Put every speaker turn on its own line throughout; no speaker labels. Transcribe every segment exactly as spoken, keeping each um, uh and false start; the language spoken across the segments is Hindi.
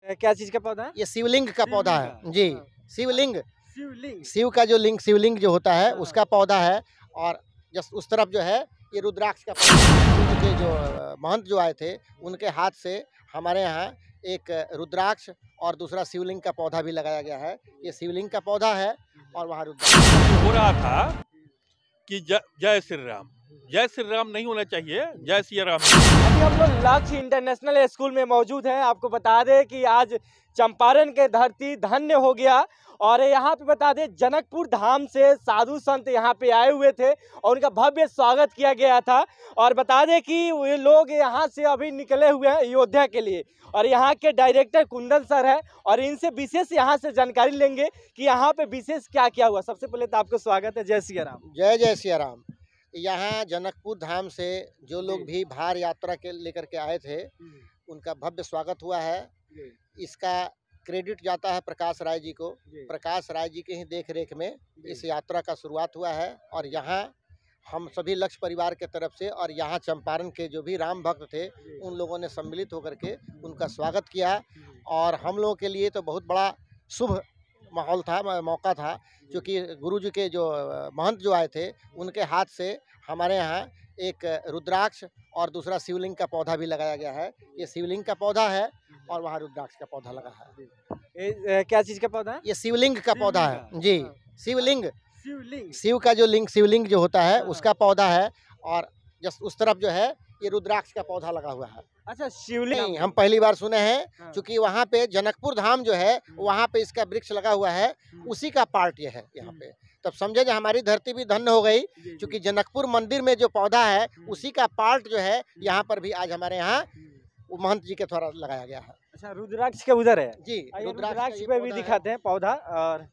क्या चीज का पौधा है?
ये शिवलिंग का पौधा है जी। शिवलिंग
शिवलिंग।
शिव का जो लिंग शिवलिंग जो होता है
हाँ।
उसका पौधा है। और जस्ट उस तरफ जो है ये रुद्राक्ष का पौधा के जो अ, महंत जो आए थे उनके हाथ से हमारे यहाँ एक रुद्राक्ष और दूसरा शिवलिंग का पौधा भी लगाया गया है। ये शिवलिंग का पौधा है और वहाँ रुद्राक्ष
हो रहा था कि ज- जय श्री राम जय श्री राम नहीं होना चाहिए, जय सिया राम।
अभी हम लोग लक्ष्य इंटरनेशनल स्कूल में मौजूद हैं। आपको बता दें कि आज चंपारण के धरती धन्य हो गया और यहाँ पे बता दें जनकपुर धाम से साधु संत यहाँ पे आए हुए थे और उनका भव्य स्वागत किया गया था। और बता दें कि ये लोग यहाँ से अभी निकले हुए हैं अयोध्या के लिए और यहाँ के डायरेक्टर कुंदन सर है और इनसे विशेष यहाँ से जानकारी लेंगे कि यहाँ पे विशेष क्या क्या हुआ। सबसे पहले तो आपको स्वागत है। जय सिया राम।
जय जय सिया राम। यहाँ जनकपुर धाम से जो लोग भी भार यात्रा के लेकर के आए थे उनका भव्य स्वागत हुआ है। इसका क्रेडिट जाता है प्रकाश राय जी को। प्रकाश राय जी के ही देख रेख में इस यात्रा का शुरुआत हुआ है और यहाँ हम सभी लक्ष्य परिवार के तरफ से और यहाँ चंपारण के जो भी राम भक्त थे उन लोगों ने सम्मिलित होकर के उनका स्वागत किया। और हम लोगों के लिए तो बहुत बड़ा शुभ माहौल था, मौका था, क्योंकि गुरु जी के जो महंत जो आए थे उनके हाथ से हमारे यहाँ एक रुद्राक्ष और दूसरा शिवलिंग का पौधा भी लगाया गया है। ये शिवलिंग का पौधा है और वहाँ रुद्राक्ष का पौधा लगा है।
ए, क्या चीज का पौधा है?
ये शिवलिंग का पौधा है जी। शिवलिंग
शिवलिंग।
शिव का जो लिंग शिवलिंग जो होता है उसका पौधा है और जस्ट उस तरफ जो है ये रुद्राक्ष का पौधा लगा हुआ है।
अच्छा, शिवलिंग
हम पहली बार सुने हैं
हाँ।
क्योंकि वहाँ पे जनकपुर धाम जो है वहाँ पे इसका वृक्ष लगा हुआ है, उसी का पार्ट ये है यहाँ पे। तब समझे जो हमारी धरती भी धन्य हो गई क्योंकि जनकपुर मंदिर में जो पौधा है उसी का पार्ट जो है यहाँ पर भी आज हमारे यहाँ महंत जी के द्वारा लगाया गया है।
अच्छा, रुद्राक्ष के उधर है
जी।
आइए
रुद्राक्ष
रुद्राक्ष
का
पे
ये
भी
पौधा
दिखाते हैं पौधा। और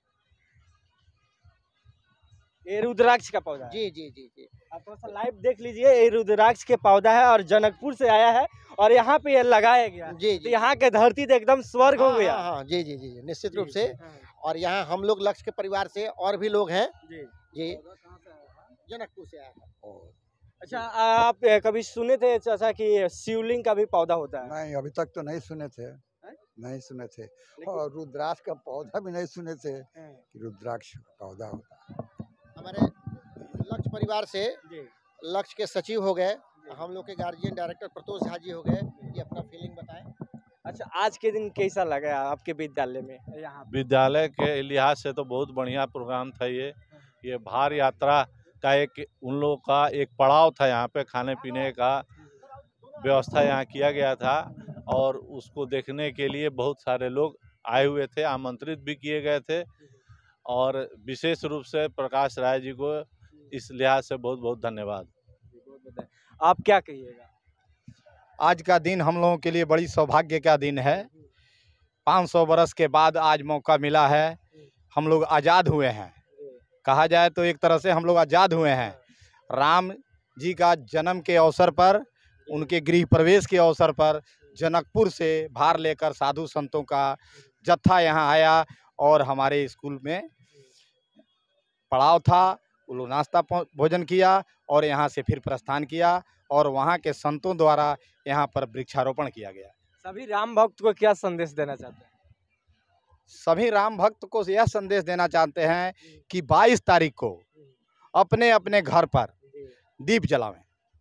ये रुद्राक्ष का पौधा है।
जी जी जी जी।
आप थोड़ा सा लाइव देख लीजिए। ये रुद्राक्ष के पौधा है और जनकपुर से आया है और यहाँ पे ये लगाया गया।
जी
तो
जी।
यहाँ के धरती तो एकदम स्वर्ग हो
हाँ,
गया।
हाँ, हाँ, जी जी जी निश्चित रूप से।
हाँ,
और यहाँ हम लोग लक्ष्य के परिवार से और भी लोग हैं
जी।
जी। जनकपुर से आया है।
अच्छा, आप कभी सुने थे चाचा कि शिवलिंग का भी पौधा होता है?
नहीं, अभी तक तो नहीं सुने थे। नहीं सुने थे। और रुद्राक्ष का पौधा भी नहीं सुने थे कि रुद्राक्ष का पौधा होता है।
हमारे लक्ष्य परिवार से लक्ष्य के सचिव हो गए, हम लोग के गार्जियन डायरेक्टर प्रतोष झा जी हो गए। ये अपना फीलिंग बताएं।
अच्छा, आज के दिन कैसा लगा आपके विद्यालय में? यहाँ
विद्यालय के लिहाज से तो बहुत बढ़िया प्रोग्राम था। ये ये भार यात्रा का एक उन लोगों का एक पड़ाव था। यहाँ पे खाने पीने का व्यवस्था यहाँ किया गया था और उसको देखने के लिए बहुत सारे लोग आए हुए थे, आमंत्रित भी किए गए थे। और विशेष रूप से प्रकाश राय जी को इस लिहाज से बहुत बहुत धन्यवाद।
आप क्या कहिएगा?
आज का दिन हम लोगों के लिए बड़ी सौभाग्य का दिन है। पाँच सौ बरस के बाद आज मौका मिला है। हम लोग आज़ाद हुए हैं। कहा जाए तो एक तरह से हम लोग आज़ाद हुए हैं। राम जी का जन्म के अवसर पर, उनके गृह प्रवेश के अवसर पर जनकपुर से भार लेकर साधु संतों का जत्था यहाँ आया और हमारे स्कूल में पड़ाव था। वो लोग नाश्ता भोजन किया और यहाँ से फिर प्रस्थान किया और वहाँ के संतों द्वारा यहाँ पर वृक्षारोपण किया गया।
सभी राम भक्त को क्या संदेश देना चाहते हैं?
सभी राम भक्त को यह संदेश देना चाहते हैं कि बाईस तारीख को अपने अपने घर पर दीप जलावें,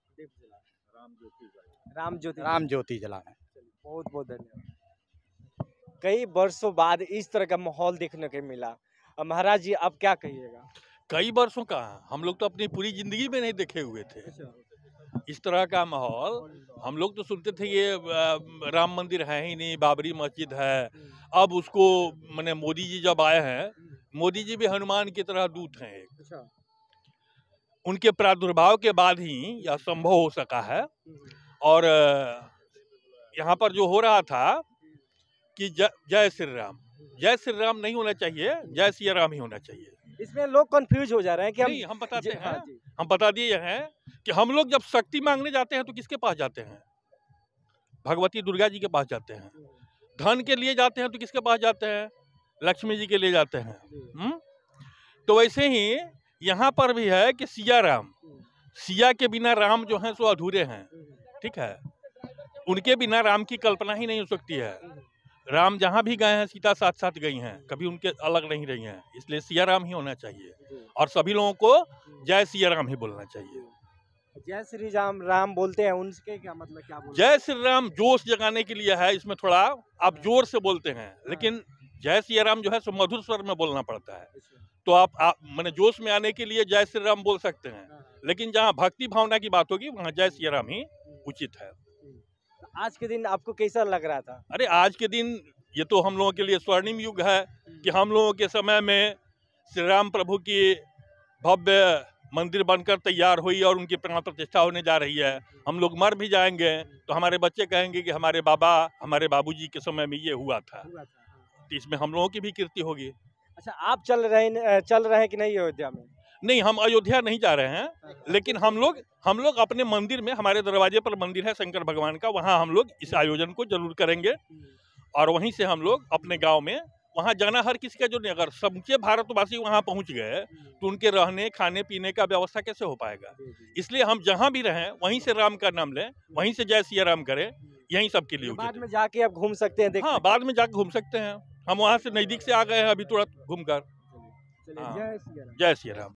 राम ज्योति
राम ज्योति जलावें।
बहुत बहुत धन्यवाद। कई वर्षों बाद इस तरह का माहौल देखने को मिला। अब महाराज जी आप क्या कहिएगा?
कई वर्षों का हम लोग तो अपनी पूरी जिंदगी में नहीं देखे हुए थे इस तरह का माहौल। हम लोग तो सुनते थे ये राम मंदिर है ही नहीं, बाबरी मस्जिद है। अब उसको मैंने मोदी जी जब आए हैं, मोदी जी भी हनुमान की तरह दूत हैं एक। उनके प्रादुर्भाव के बाद ही यह संभव हो सका है। और यहाँ पर जो हो रहा था कि जय श्री राम जय श्री राम नहीं होना चाहिए, जय सिया राम ही होना चाहिए।
इसमें लोग कंफ्यूज हो जा रहे हैं कि हम
नहीं, हम बताते
जी,
हैं
हाँ जी।
हम बता दिए हैं कि हम लोग जब शक्ति मांगने जाते हैं तो किसके पास जाते हैं? भगवती दुर्गा जी के पास जाते हैं। धन के लिए जाते हैं तो किसके पास जाते हैं? लक्ष्मी जी के लिए जाते हैं। हुँ? तो वैसे ही यहाँ पर भी है कि सिया राम, सिया के बिना राम जो हैं सो अधूरे हैं। ठीक है, उनके बिना राम की कल्पना ही नहीं हो सकती है। राम जहाँ भी गए हैं सीता साथ साथ गई हैं, कभी उनके अलग नहीं रही हैं, इसलिए सिया राम ही होना चाहिए और सभी लोगों को जय सिया राम ही बोलना चाहिए।
जय श्री राम राम बोलते हैं, उनके क्या मतलब क्या बोलते
जय श्री राम जोश जगाने के लिए है, इसमें थोड़ा आप जोर से बोलते हैं, लेकिन जय सिया राम जो है सो मधुर स्वर में बोलना पड़ता है। तो आप, आप मैंने जोश में आने के लिए जय श्री राम बोल सकते हैं, लेकिन जहाँ भक्ति भावना की बात होगी वहाँ जय सिया राम ही उचित है।
आज के दिन आपको कैसा लग रहा था?
अरे आज के दिन ये तो हम लोगों के लिए स्वर्णिम युग है कि हम लोगों के समय में श्री राम प्रभु की भव्य मंदिर बनकर तैयार हुई और उनकी प्राण प्रतिष्ठा होने जा रही है। हम लोग मर भी जाएंगे तो हमारे बच्चे कहेंगे कि हमारे बाबा हमारे बाबूजी के समय में ये हुआ था, तो इसमें हम लोगों की भी कीर्ति होगी।
अच्छा, आप चल रहे हैं चल रहे हैं कि नहीं अयोध्या में?
नहीं, हम अयोध्या नहीं जा रहे हैं, लेकिन हम लोग हम लोग अपने मंदिर में, हमारे दरवाजे पर मंदिर है शंकर भगवान का, वहाँ हम लोग इस आयोजन को जरूर करेंगे और वहीं से हम लोग अपने गांव में, वहाँ जाना हर किसी का जो नहीं, अगर समूचे भारतवासी वहाँ पहुँच गए तो उनके रहने खाने पीने का व्यवस्था कैसे हो पाएगा। इसलिए हम जहाँ भी रहें वहीं से राम का नाम लें, वहीं से जय सिया राम करें, यही सबके लिए
बाद में जाके आप घूम सकते हैं, देख
हाँ, बाद में जाके घूम सकते हैं। हम वहाँ से नजदीक से आ गए हैं अभी तुरंत घूम कर।
जय सिया राम।
जय सिया राम।